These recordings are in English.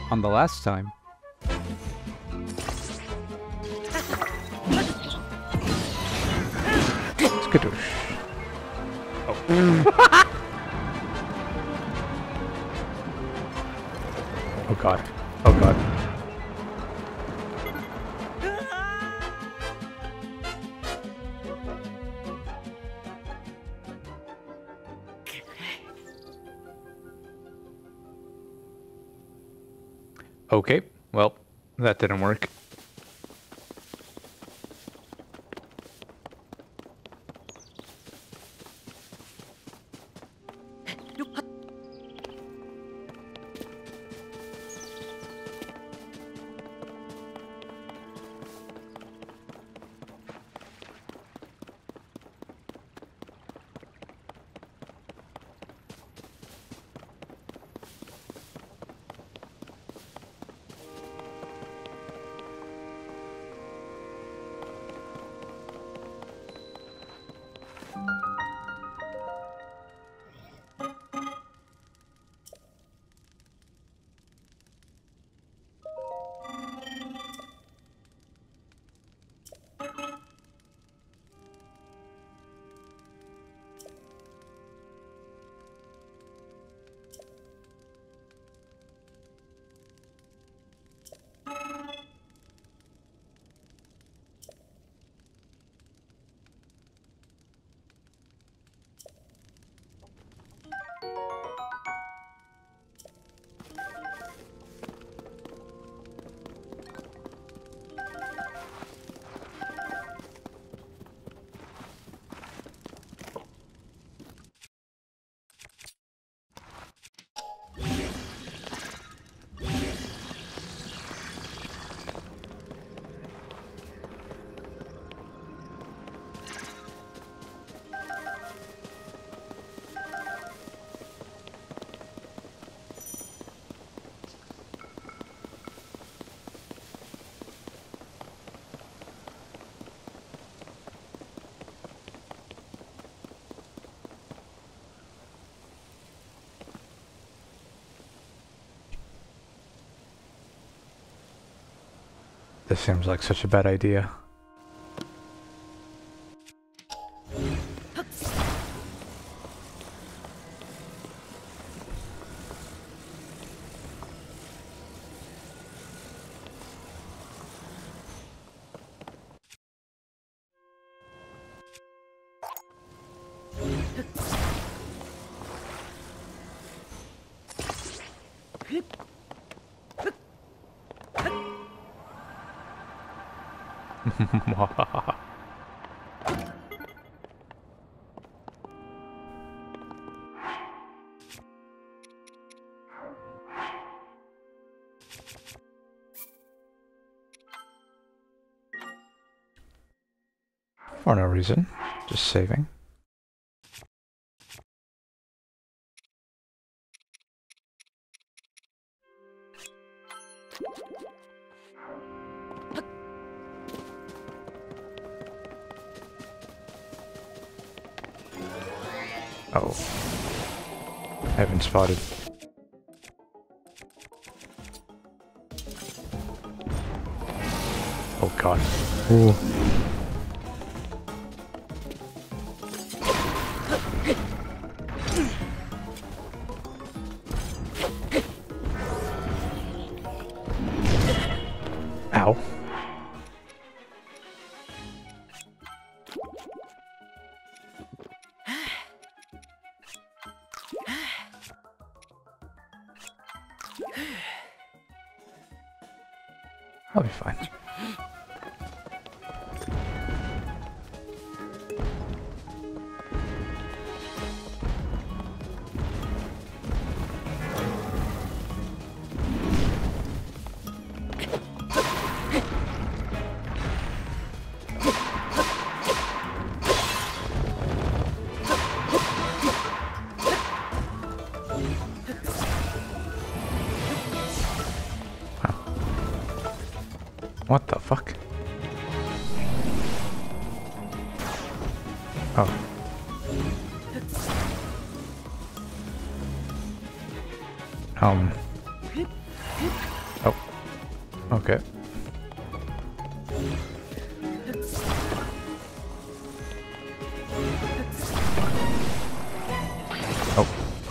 on the last time. Skadoosh. Oh. Oh god. Oh god. Okay, well, that didn't work. This seems like such a bad idea. For no reason, just saving. Oh, I haven't spotted. Oh god. Ooh. Ow. I'll be fine. What the fuck? Oh. Okay. Oh.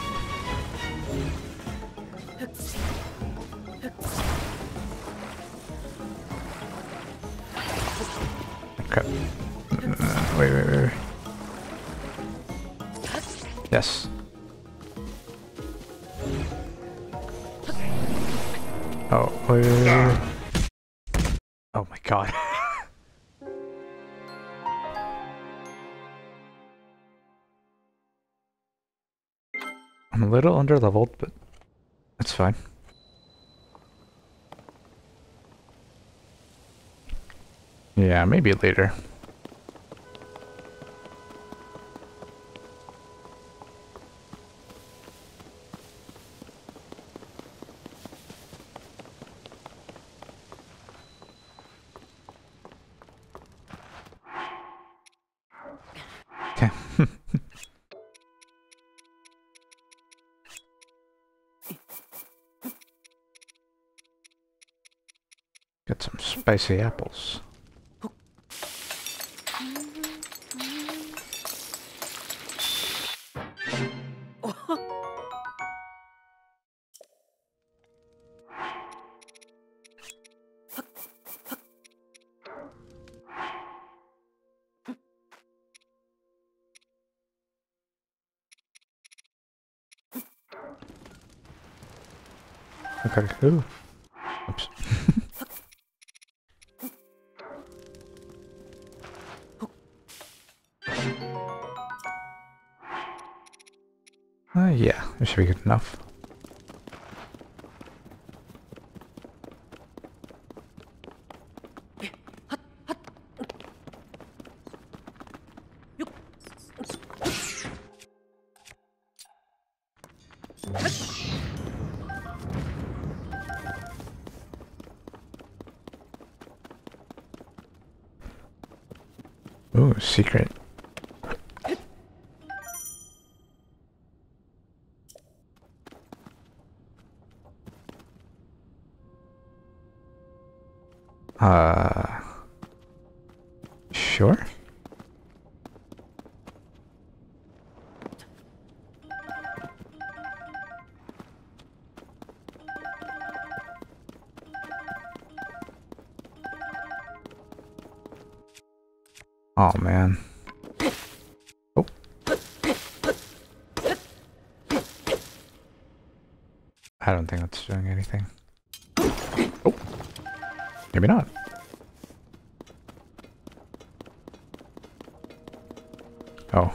Okay. Wait. Yes. Oh, wait. Oh my god. I'm a little underleveled, but that's fine. Yeah, maybe later. Okay. Got some spicy apples. Okay. Ooh. Oops. Yeah, it should be good enough. Ooh, secret. Sure. Oh man. Oh. I don't think that's doing anything. Oh. Maybe not. Oh.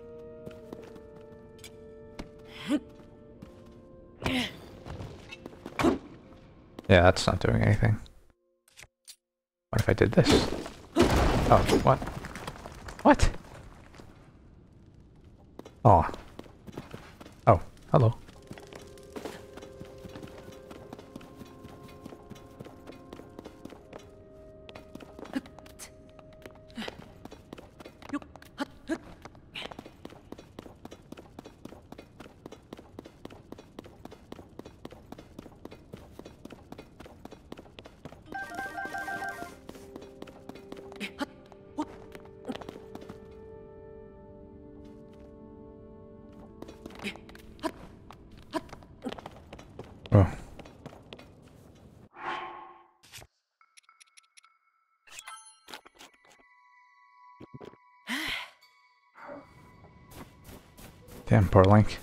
Yeah, that's not doing anything. What if I did this? Oh, what? What? Oh. Oh, hello. Oh. Damn, poor Link.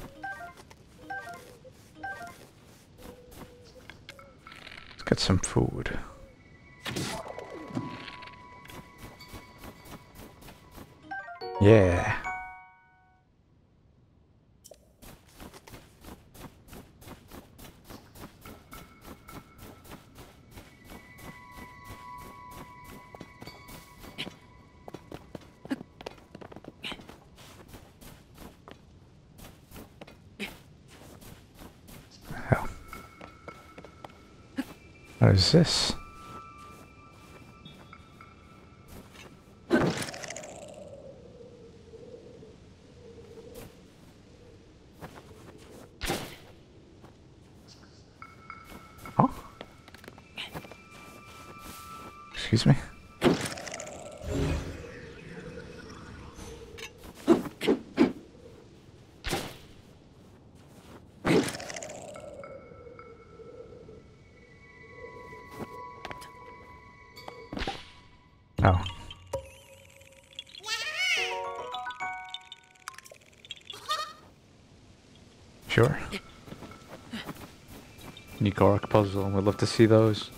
Let's get some food. Yeah. Hell. What is this? Huh? Excuse me? Oh. Sure. Nigoric puzzle. We'd love to see those.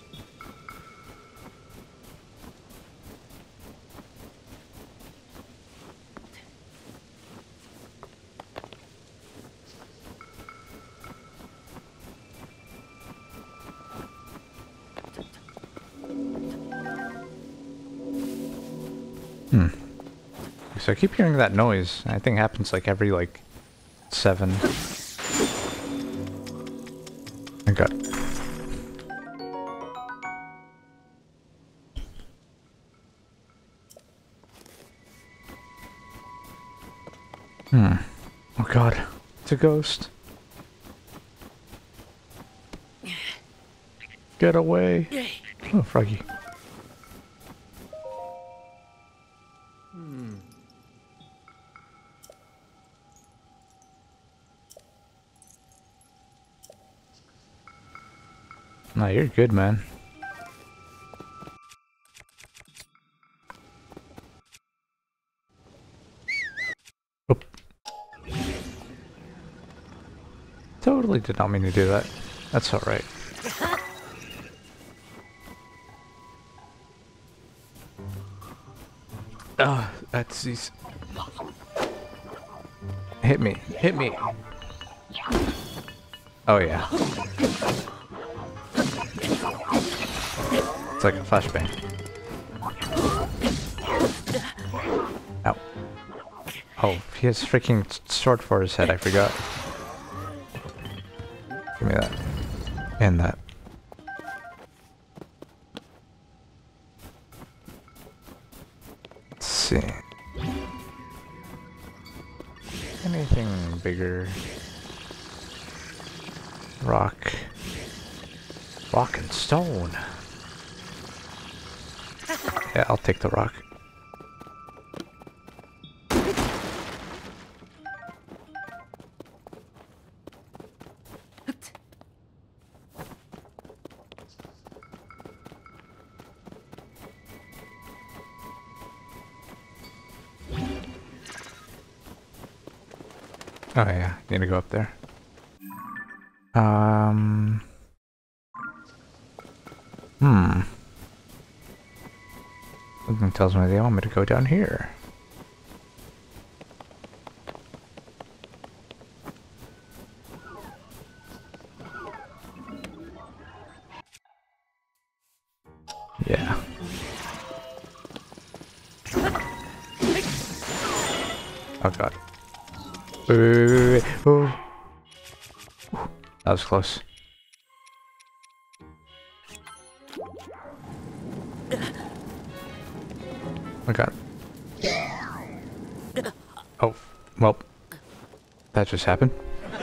So I keep hearing that noise. I think it happens like every like 7. I got. Oh god, it's a ghost. Get away. Oh, Froggy. No, you're good, man. Oop. Totally did not mean to do that. That's alright. Ah, that's these. Hit me. Hit me. Oh, yeah. It's like a flashbang. Ow. Oh, he has freaking sword for his head, I forgot. Give me that. And that. Let's see. Anything bigger? Rock. Rock and stone. Yeah, I'll take the rock. Oh yeah, need to go up there. Something tells me they want me to go down here. Yeah. Oh god. Wait. Oh. That was close. Oh god. Oh, well. That just happened.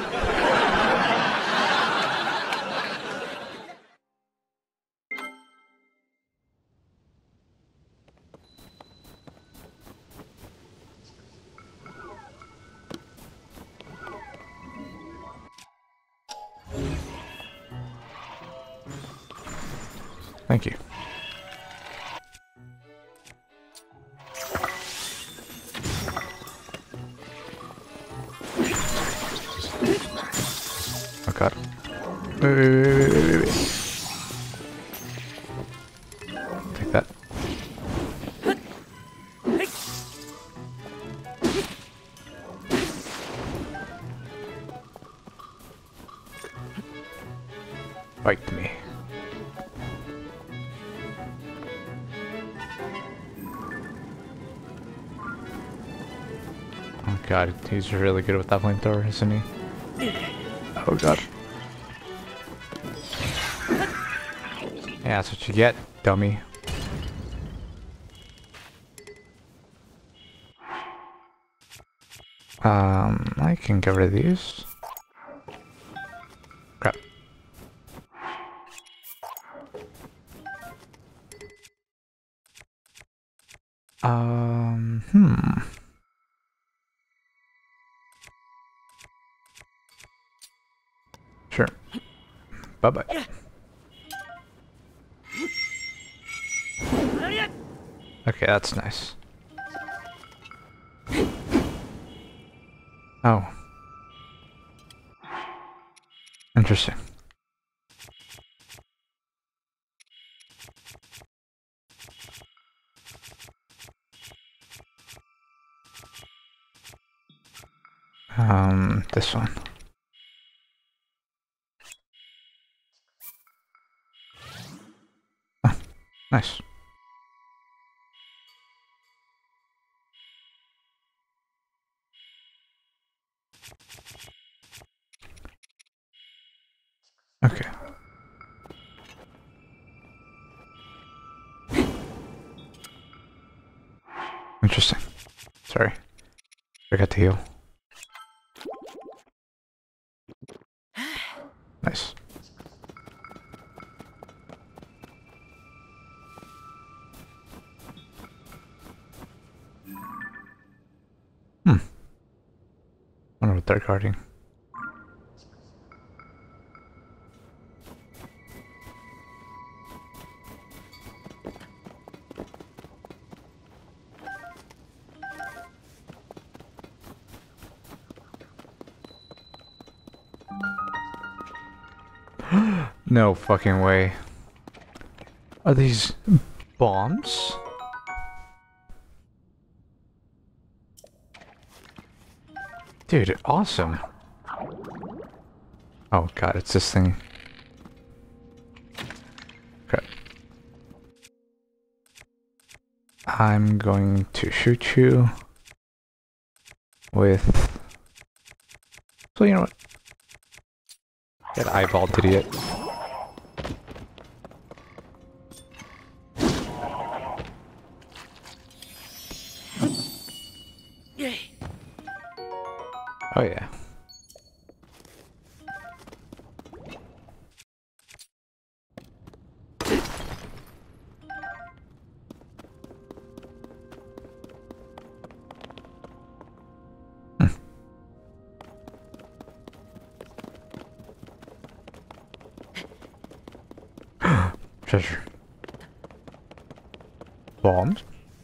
Thank you. Oh god. Wait. Take that. Fight me. Oh god, he's really good with that flamethrower, isn't he? Oh god. Yeah, that's what you get, dummy. I can get rid of these. Crap. Sure. Bye-bye. Okay, that's nice. Oh. Interesting. This one. Oh, nice. Okay. Interesting. Sorry. Forgot to heal. Nice. Wonder what they're guarding. No fucking way. Are these bombs? Dude, awesome. Oh god, it's this thing. Okay. I'm going to shoot you with... So you know what? Get eyeballed, idiot. Oh yeah. Treasure. Bombs?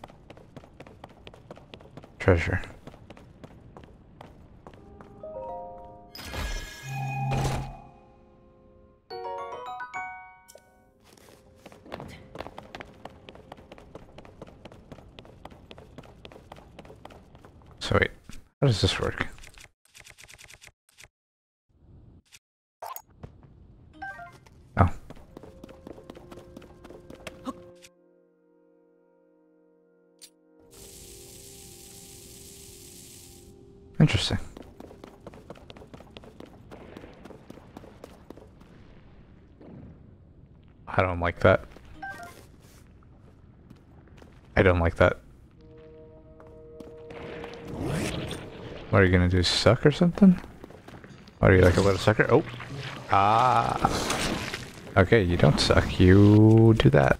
Treasure. So wait, how does this work? Oh. Interesting. I don't like that. I don't like that. What are you gonna do, suck or something? What are you, like a little sucker? Oh! Ah! Okay, you don't suck, you do that.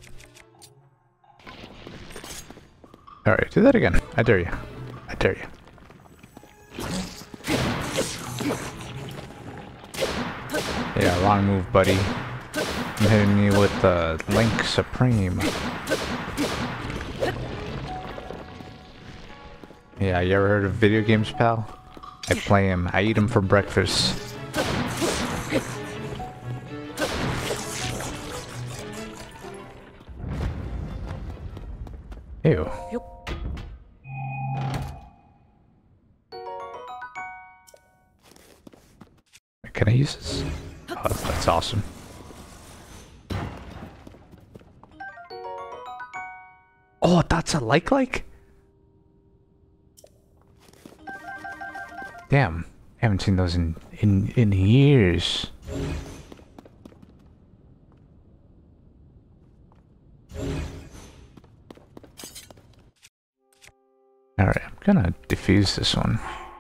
Alright, do that again. I dare you. I dare you. Yeah, wrong move, buddy. I'm hitting you with the Link Supreme. Yeah, you ever heard of video games, pal? I play them. I eat them for breakfast. Ew. Can I use this? Oh, that's awesome. Oh, that's a like? Damn, I haven't seen those in years. Alright, I'm gonna defuse this one.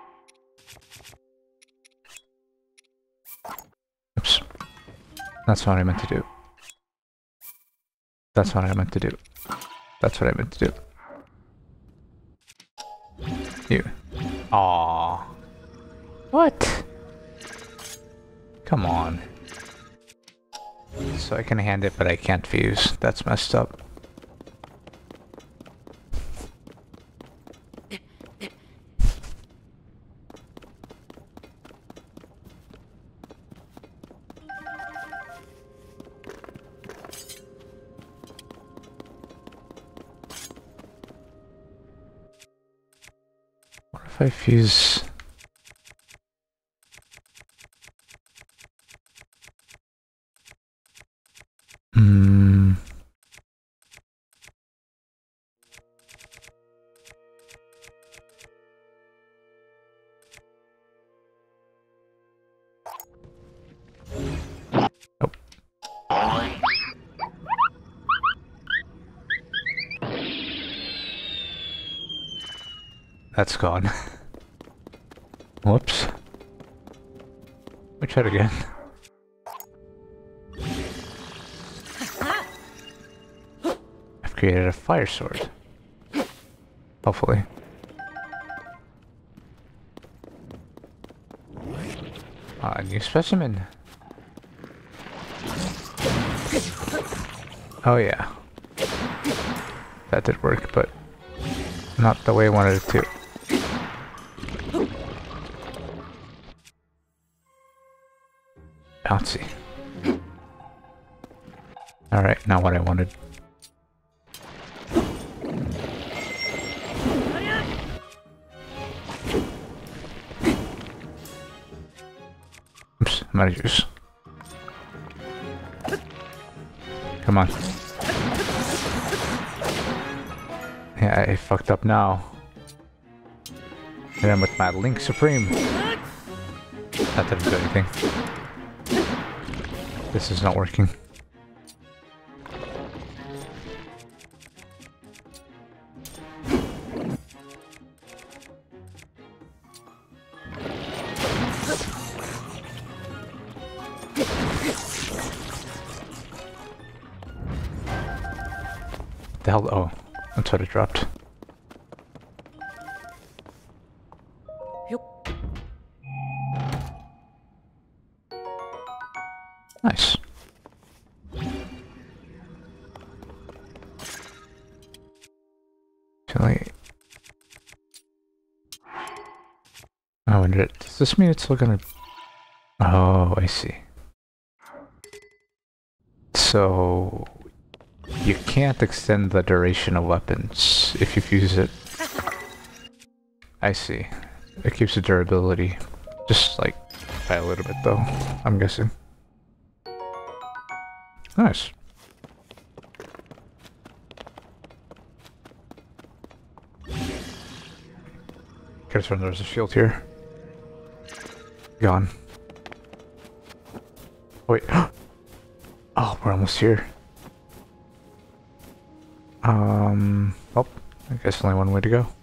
Oops. That's what I meant to do. That's what I meant to do. That's what I meant to do. You. Aww. What? Come on. So I can hand it, but I can't fuse. That's messed up. What if I fuse... Nope. That's gone. Whoops. Let me try it again. I've created a fire sword. Hopefully. A new specimen. Oh yeah. That did work, but not the way I wanted it to. Bouncy. Alright, not what I wanted. Oops, I'm out of juice. Come on. Yeah, I fucked up now. And then with my Link Supreme. That didn't do anything. This is not working. The hell? Oh, that's what it dropped. Nice. Actually, I wonder, does this mean it's still gonna... Oh, I see. So... You can't extend the duration of weapons if you fuse it. I see. It keeps the durability. Just like by a little bit though, I'm guessing. Nice. Could've sworn there's a shield here. Gone. Wait. Oh, we're almost here. Oh, I guess only one way to go.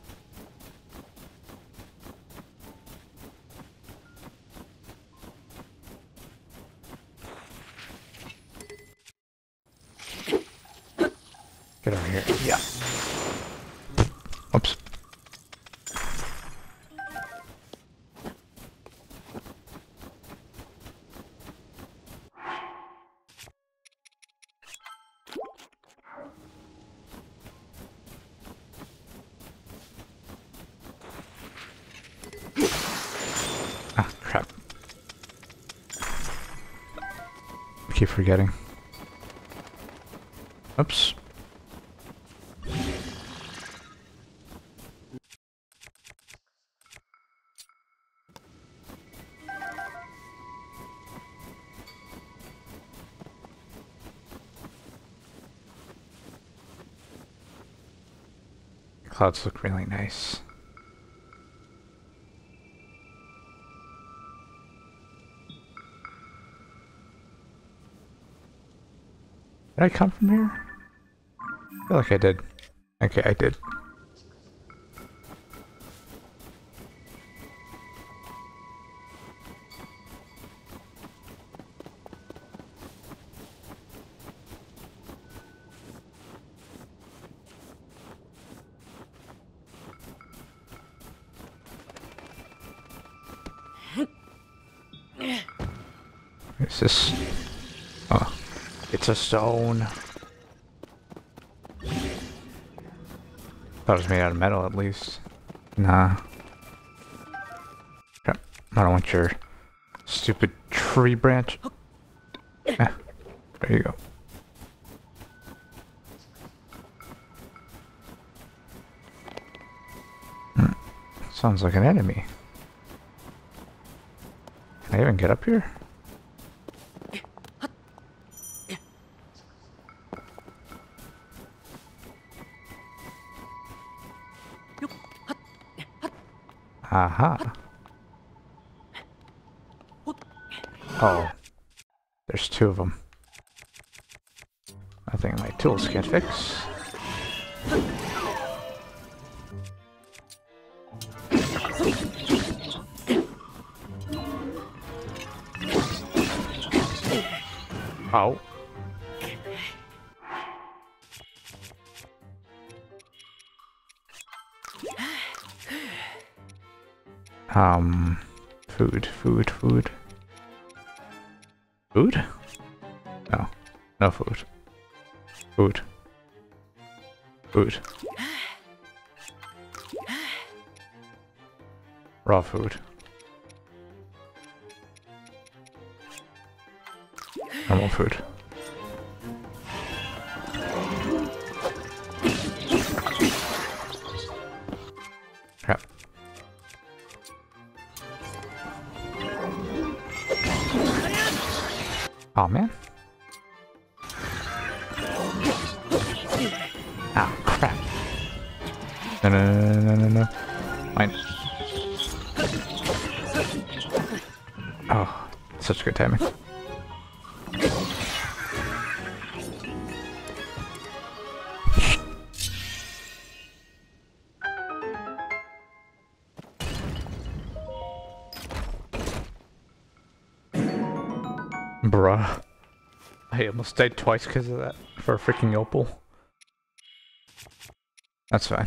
Get over here. Yeah. Oops. Ah, crap. I keep forgetting. Oops. Clouds look really nice. Did I come from here? I feel like I did. Okay, I did. What is this? Oh. It's a stone. Thought it was made out of metal at least. Nah. Okay. I don't want your stupid tree branch. There you go. Sounds like an enemy. Can I even get up here? Aha. Oh. There's two of them. Nothing my tools can't fix. Oh. Food. Food? No. No food. Food. Raw food. Normal food. Crap. Oh man. Ah, crap. No. Mine. Oh, such good timing. Bruh. I almost died twice because of that. For a freaking opal. That's fine.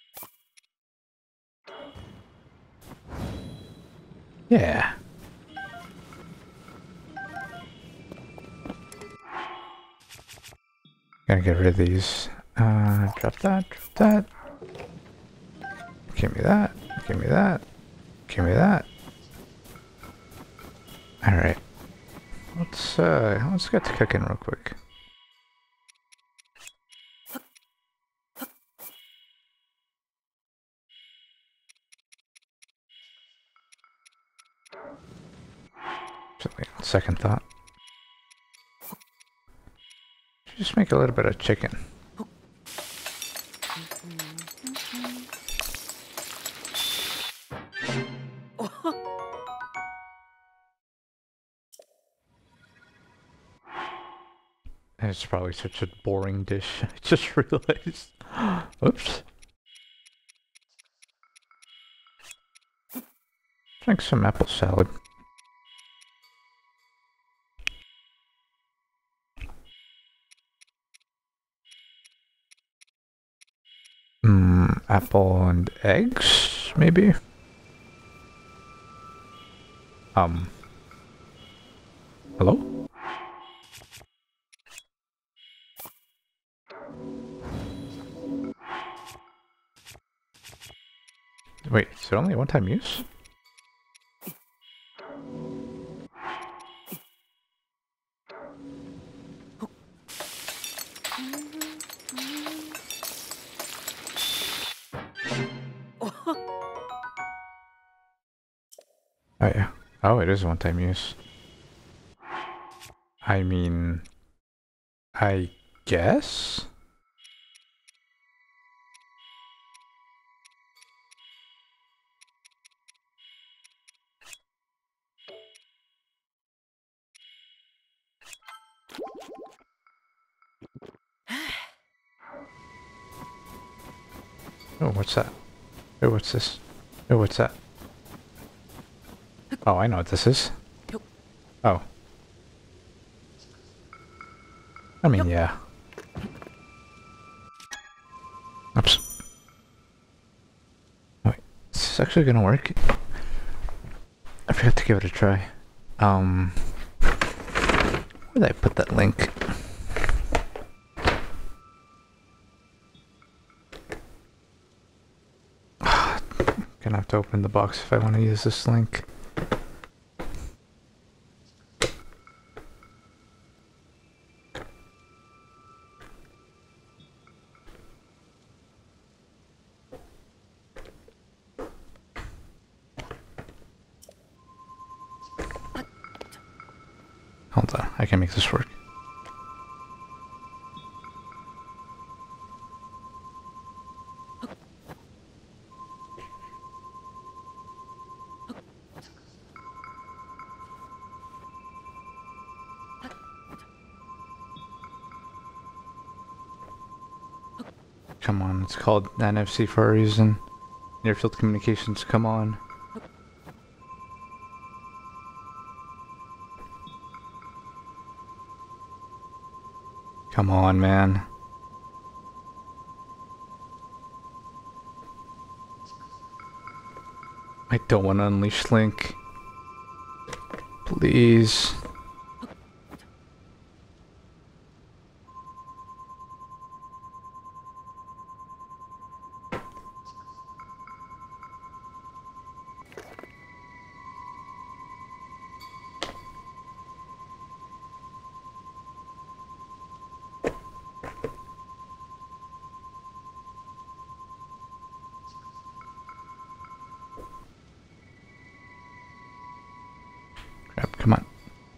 Yeah. Gotta get rid of these. Drop that. Give me that. Give me that. Alright. Let's get to cooking real quick. Second thought. Just make a little bit of chicken. It's probably such a boring dish. I just realized. Oops. Drink some apple salad. Apple and eggs, maybe? Hello? Wait, is it only a one-time use? Oh yeah. Oh, it is a one-time use. I mean, I guess? Oh, what's that? Oh, what's this? Oh, what's that? Oh, I know what this is. Oh. I mean, yeah. Oops. Wait, is this actually gonna work? I forgot to give it a try. Where did I put that link? have to open the box if I want to use this link. Hold on, I can make this work. Come on, it's called NFC for a reason. Near field communications, come on. Come on, man. I don't want to unleash Link. Please. Crap, come on.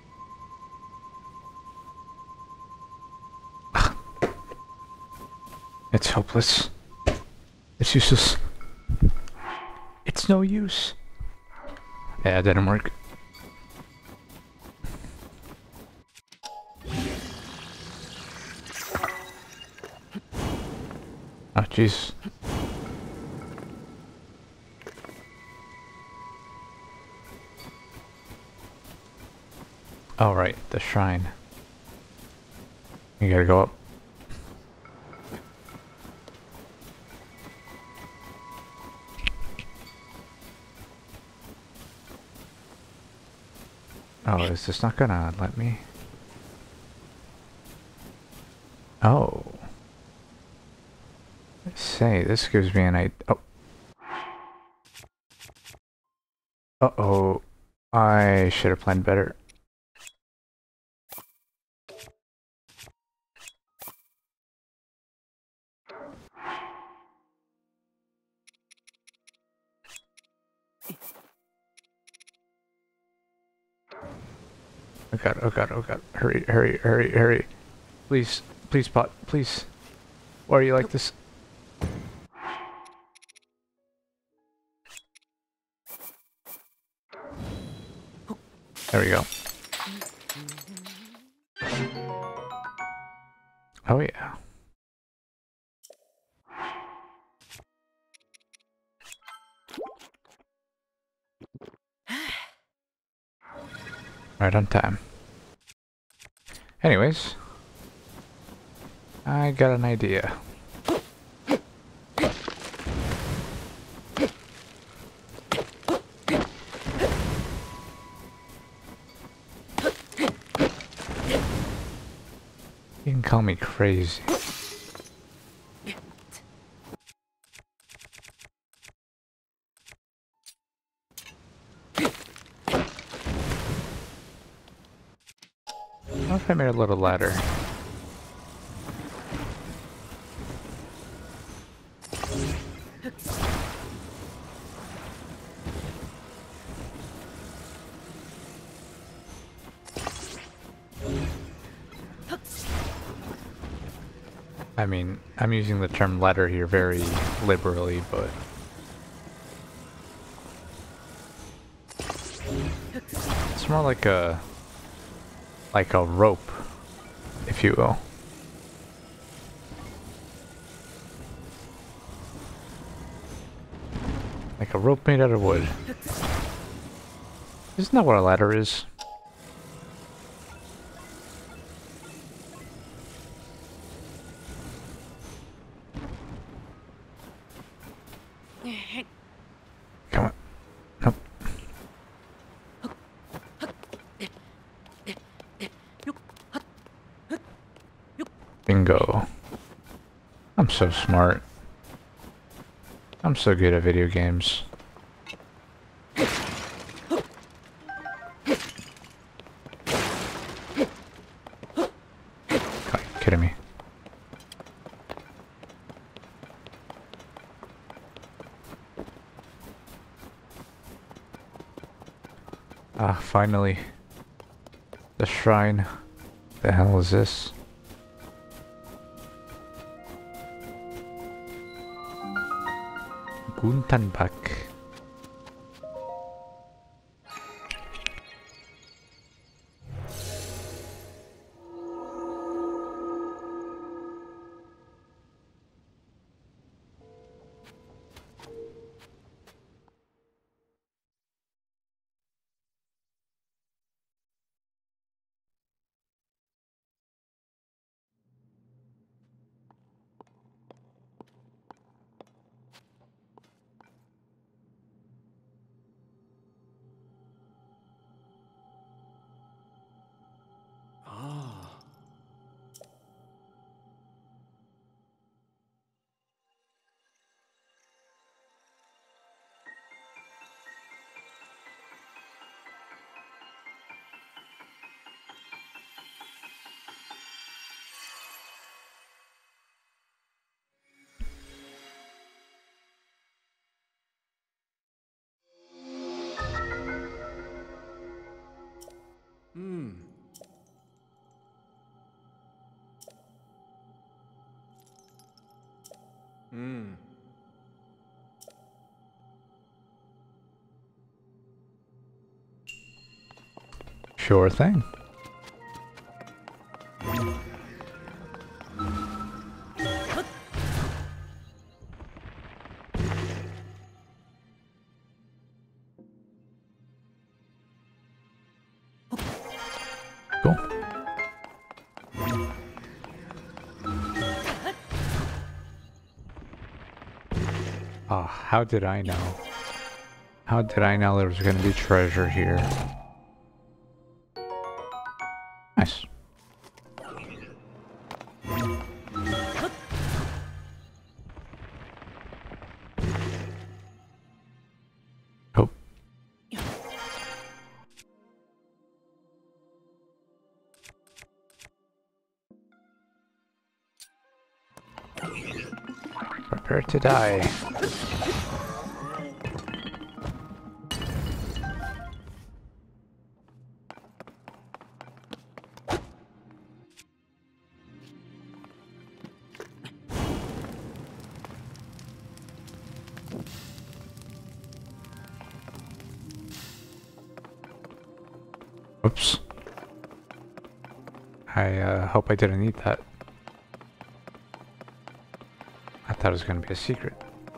It's hopeless. It's useless. It's no use. Yeah, it didn't work. Oh, jeez. Oh, right, the shrine. You gotta go up. Oh, is this not gonna let me? Oh. Say, this gives me an idea. Oh. Uh-oh. I should have planned better. Oh god, oh god, oh god. Hurry, hurry, hurry, hurry. Please, please, pot, please. Why are you like this? There we go. Oh yeah. Right on time. Anyways, I got an idea. You can call me crazy. What if I made a little ladder? I mean, I'm using the term ladder here very liberally, but it's more like a rope, if you will. Like a rope made out of wood. Isn't that what a ladder is? Come on. Nope. Bingo. I'm so smart. I'm so good at video games. Ah, finally. The shrine. The hell is this? Guntanbak. Sure thing. Cool. Oh, how did I know? How did I know there was going to be treasure here? Nice. Oh. Prepare to die. Oops. I hope I didn't need that. I thought it was going to be a secret.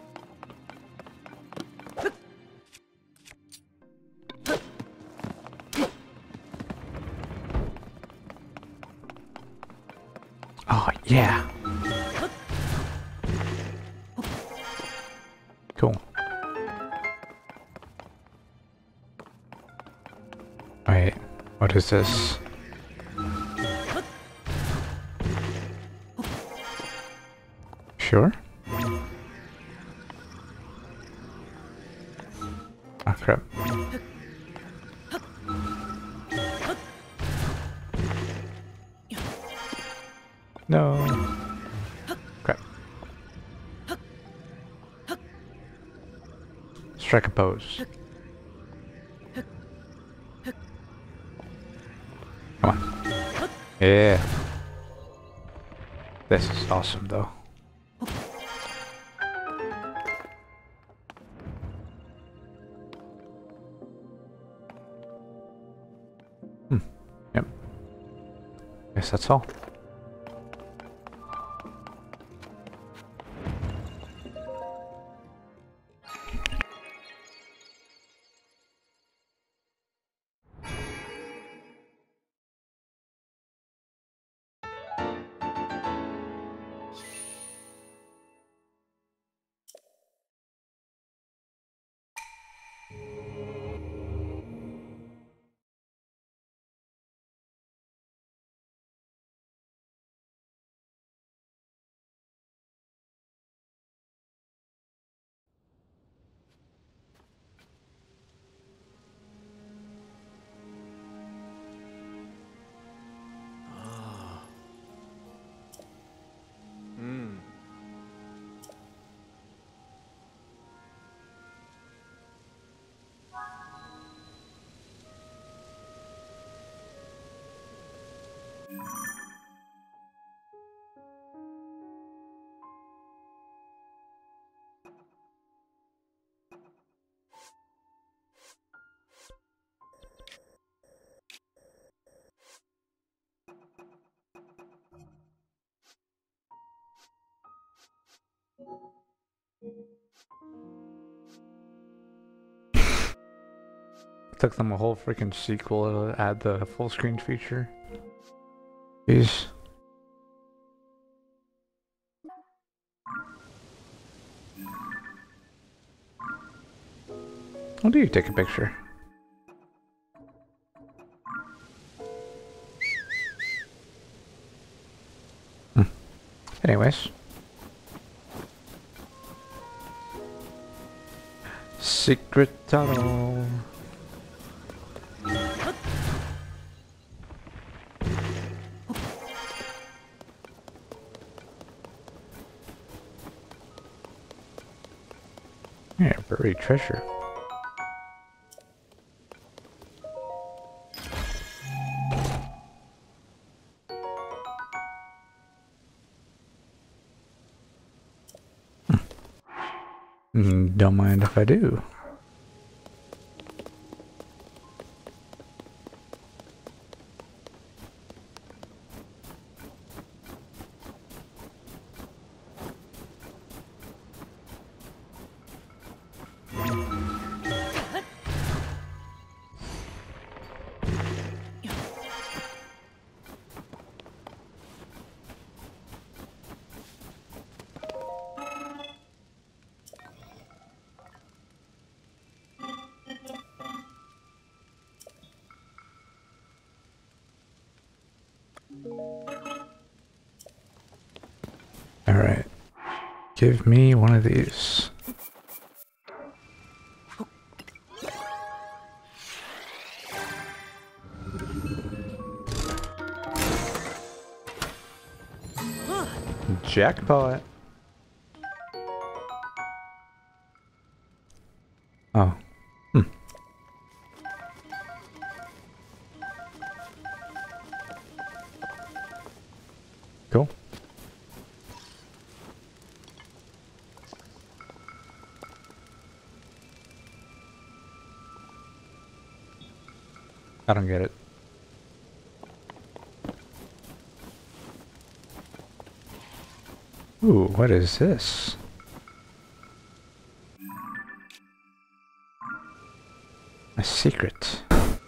Oh, yeah. Cool. Wait, what is this? Sure? Oh, crap. No. Crap. Strike a pose. Come on. Yeah. This is awesome, though. Yep. Guess that's all. Took them a whole freaking sequel to add the full screen feature. Jeez. How do you take a picture? Anyways. Secret tunnel. Yeah, buried treasure. Don't mind if I do. Alright. Give me one of these. Jackpot. Oh. Cool. I don't get it. Ooh, what is this? A secret.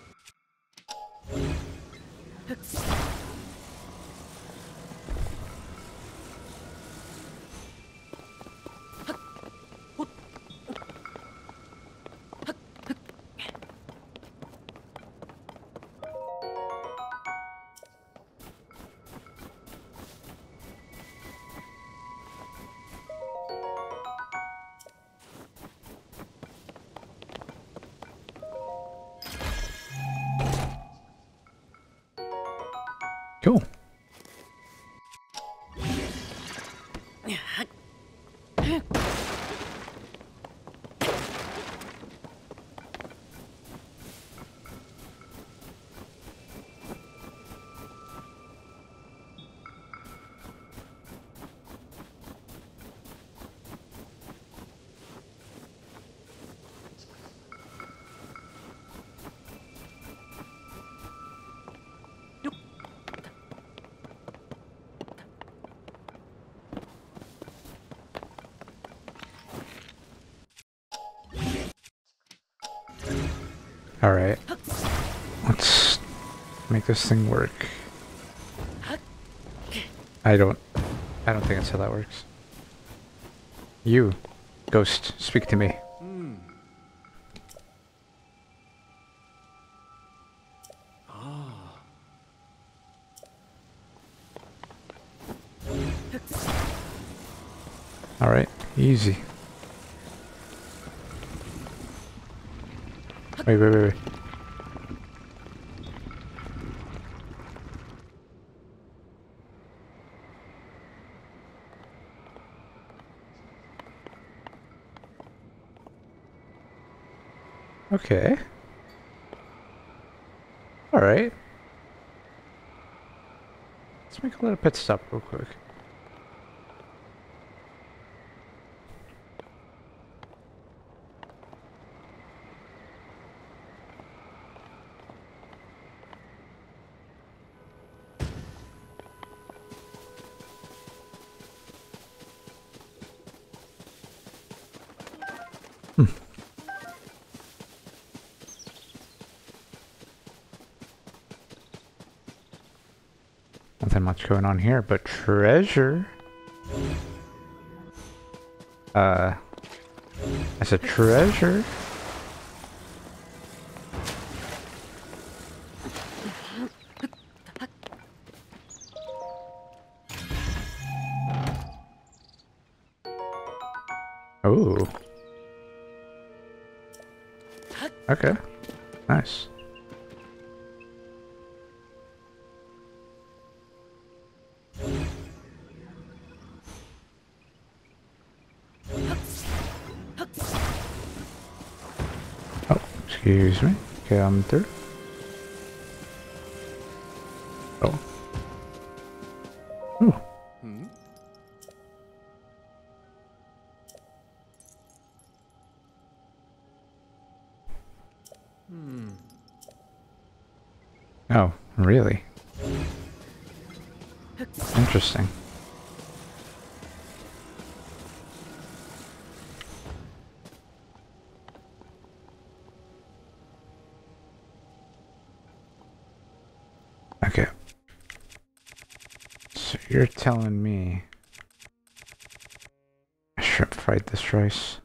Cool. Alright. Let's make this thing work. I don't think that's how that works. You, ghost, speak to me. Alright, easy. Wait. Okay. Alright. Let's make a little pit stop real quick. Nothing much going on here, but treasure. That's a treasure. Oh. Okay. Nice. Oh, excuse me. Okay, I'm through. Oh. Ooh. Oh, really? Interesting. Okay. So you're telling me I shrimp fried this rice?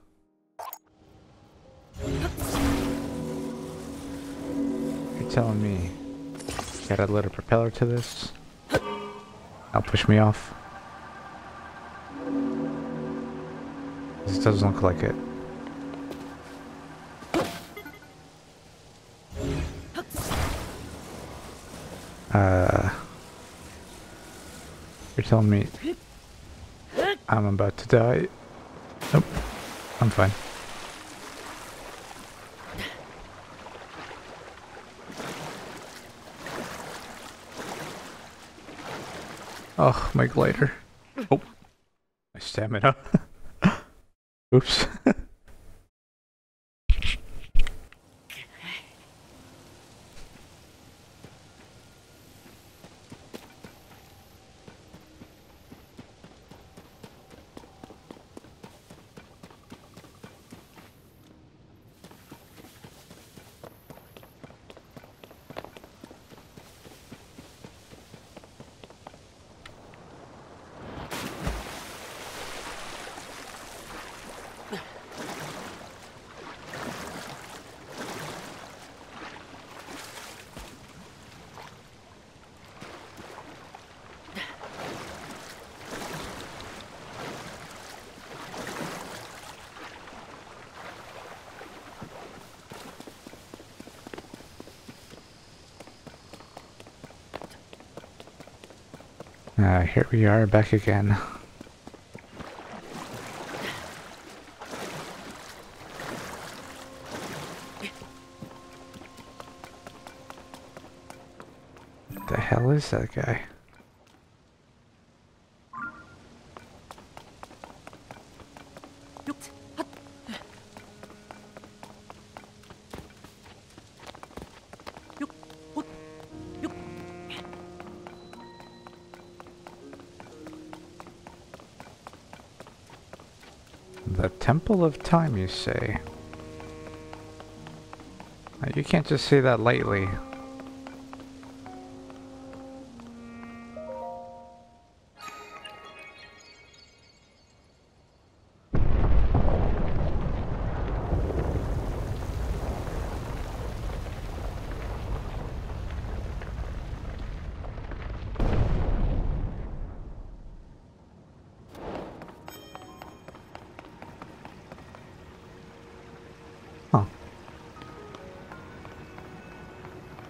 You're telling me got a little propeller to this? That'll push me off. This doesn't look like it. You're telling me I'm about to die? Nope. I'm fine. Oh, my glider. Oh, my stamina. Oops. Here we are back again. What the hell is that guy? The Temple of Time, you say? You can't just say that lightly. Huh.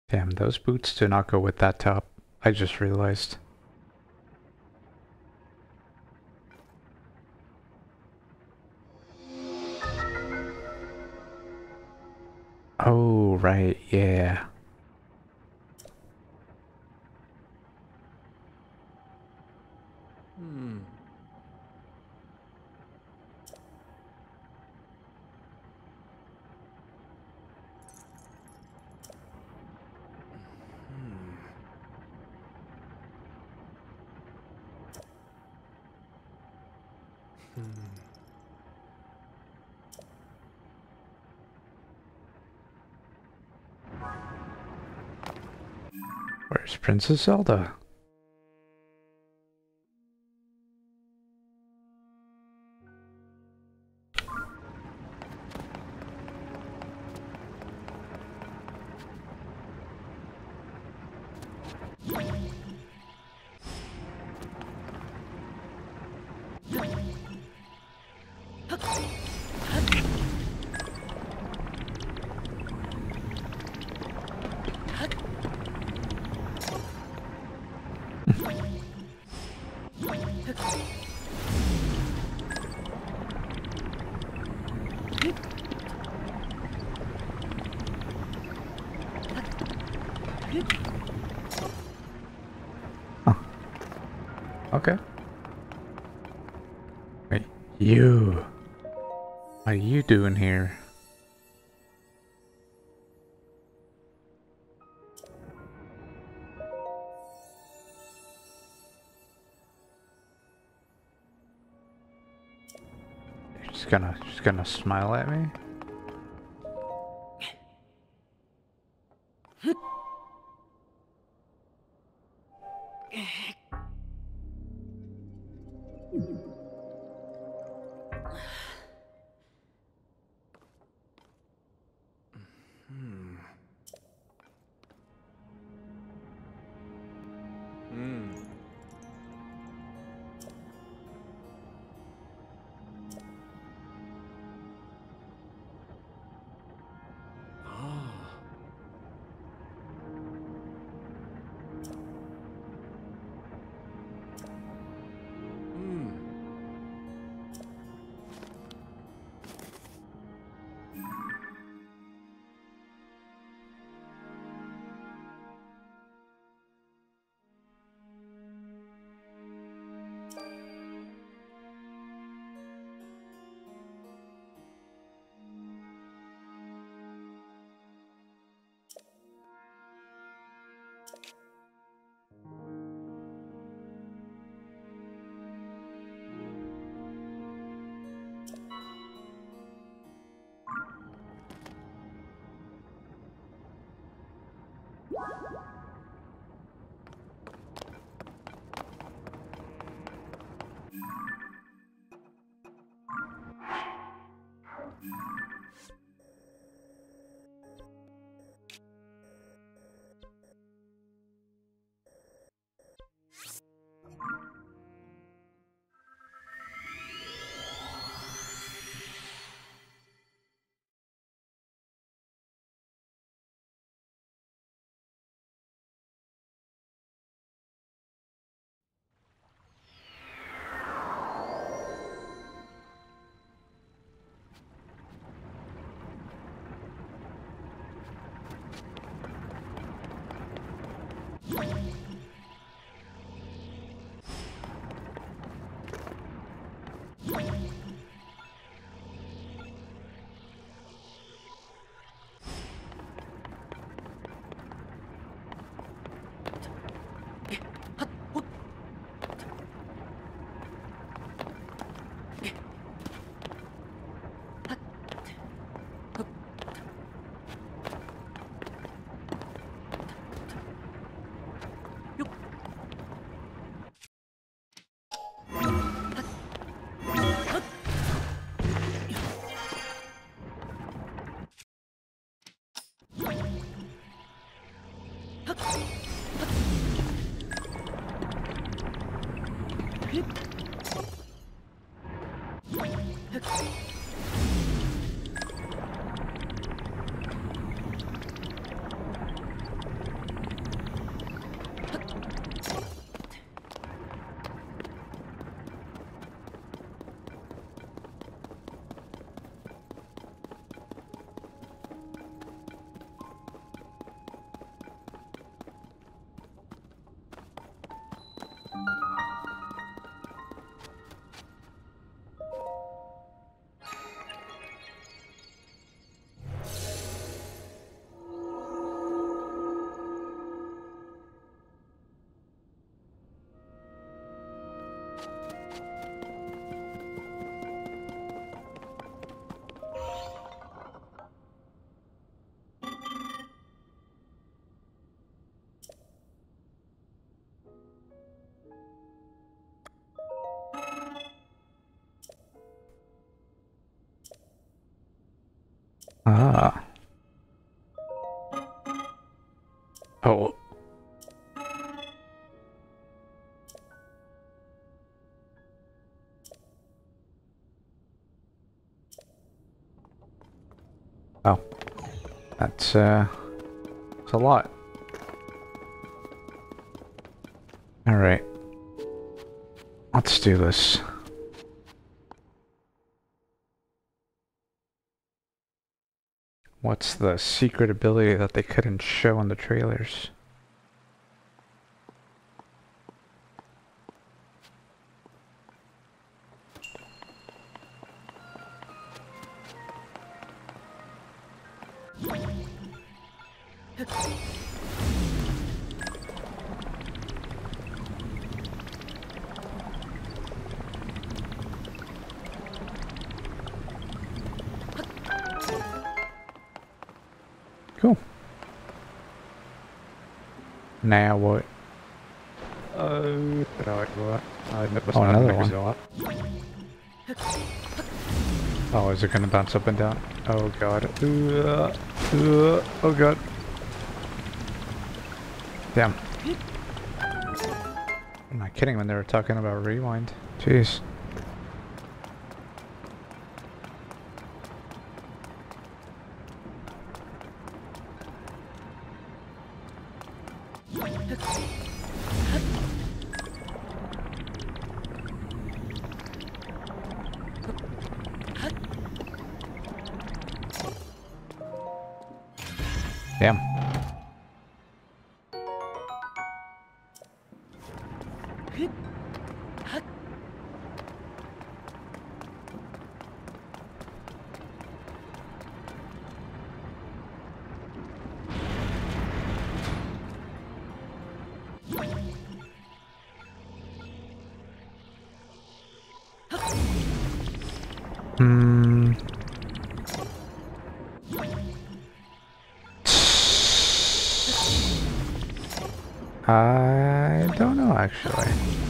Damn, those boots do not go with that top. I just realized. Oh, right, yeah. Where's Princess Zelda? Huh. Okay. Wait, you. What are you doing here? She's gonna smile at me? Ah. Oh. Oh. That's a lot. Alright. Let's do this. What's the secret ability that they couldn't show in the trailers? Cool. Now what? Oh, Oh, another one. Oh, is it gonna bounce up and down? Oh god. Oh god. Damn. I'm not kidding when they were talking about rewind. Jeez. Damn. Hmm. I don't know actually.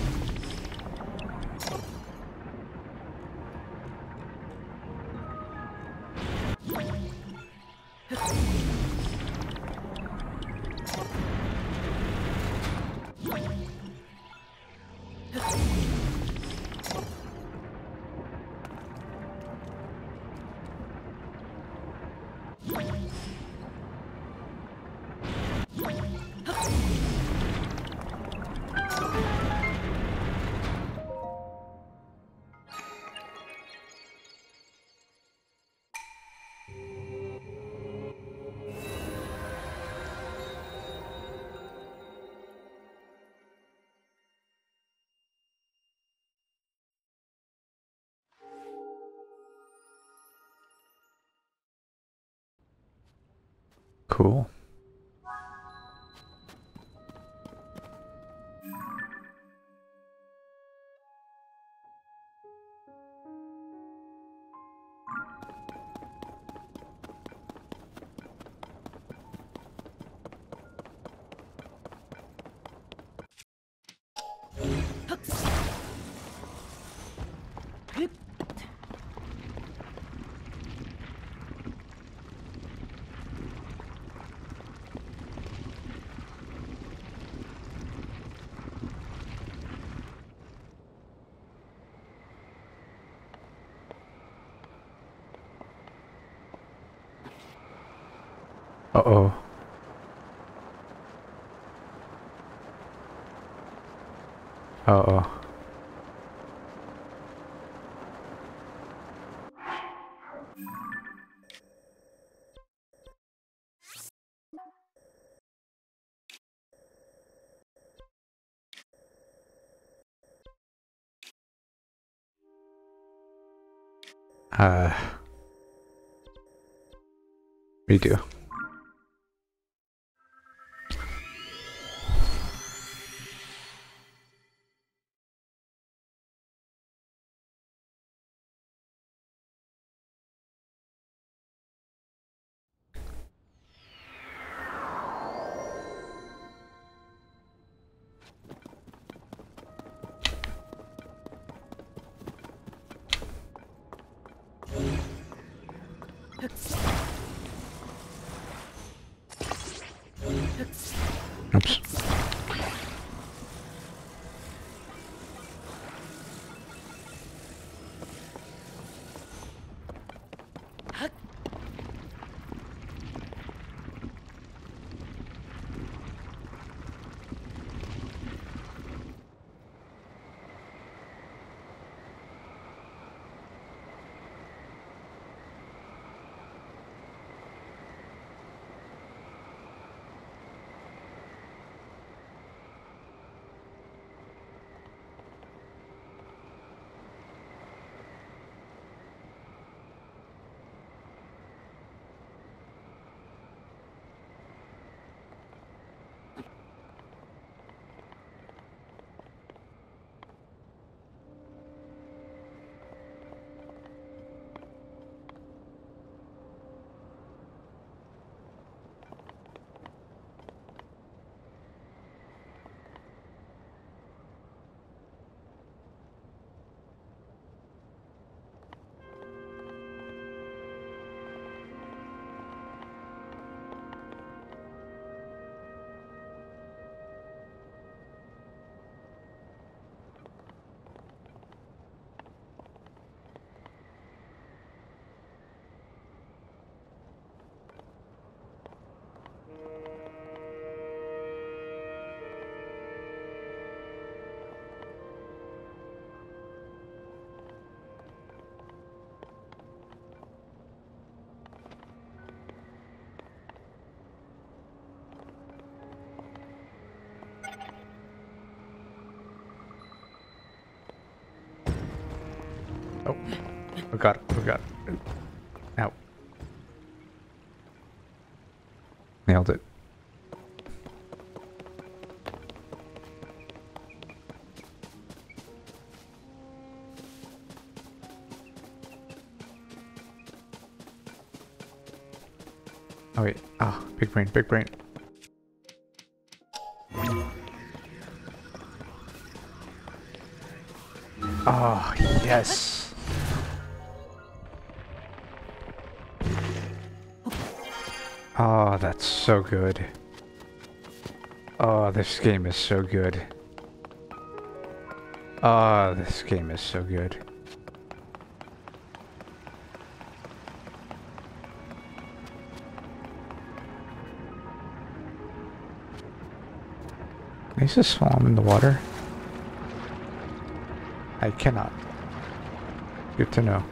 Cool. Uh-oh. Uh-oh. Redo. Oh, we got it. We got it. Ow. Nailed it. Oh wait, ah, big brain, big brain. Oh, yes. Oh, that's so good. Oh, this game is so good. Oh, this game is so good. Can I just swim in the water? I cannot. Good to know.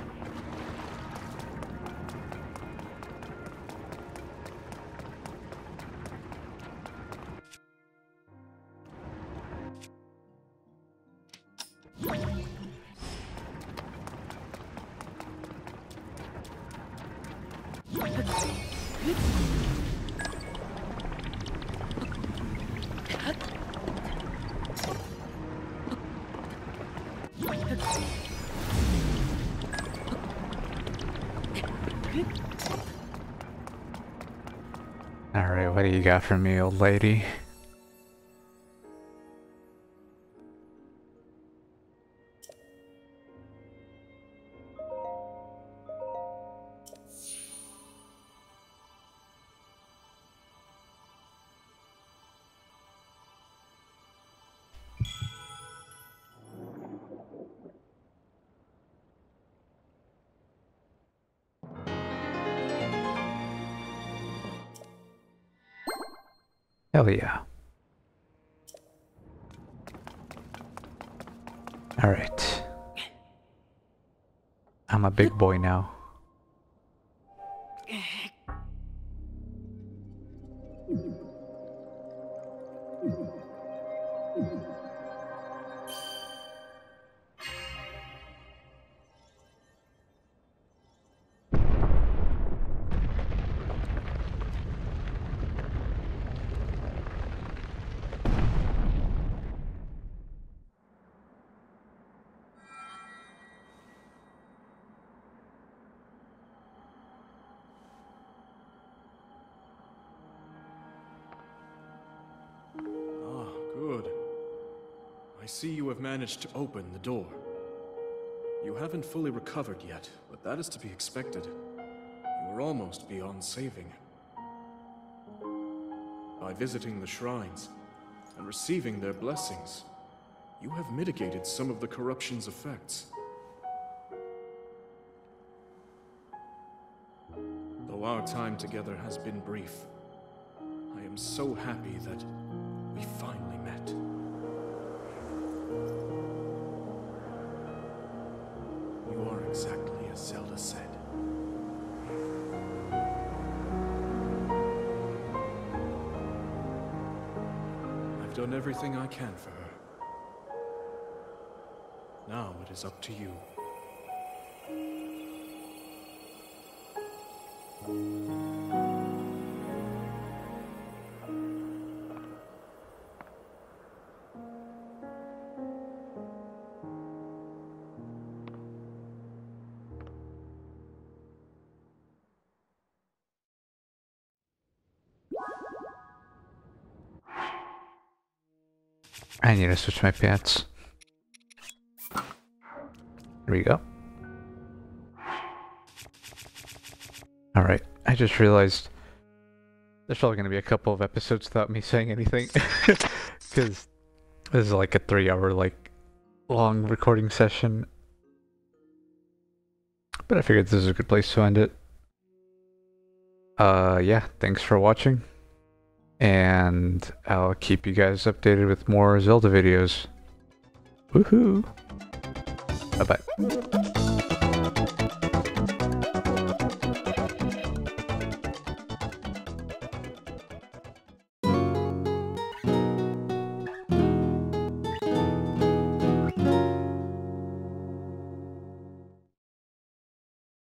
Alright, what do you got for me, old lady? Hell yeah. Alright. I'm a big boy now. Good. I see you have managed to open the door. You haven't fully recovered yet, but that is to be expected. You are almost beyond saving. By visiting the shrines and receiving their blessings, you have mitigated some of the corruption's effects. Though our time together has been brief, I am so happy that we finally met. You are exactly as Zelda said. I've done everything I can for her. Now it is up to you. I need to switch my pants. There we go. Alright, I just realized there's probably going to be a couple of episodes without me saying anything. Because this is like a 3-hour long recording session. But I figured this is a good place to end it. Yeah, thanks for watching. And I'll keep you guys updated with more Zelda videos. Woohoo! Bye-bye.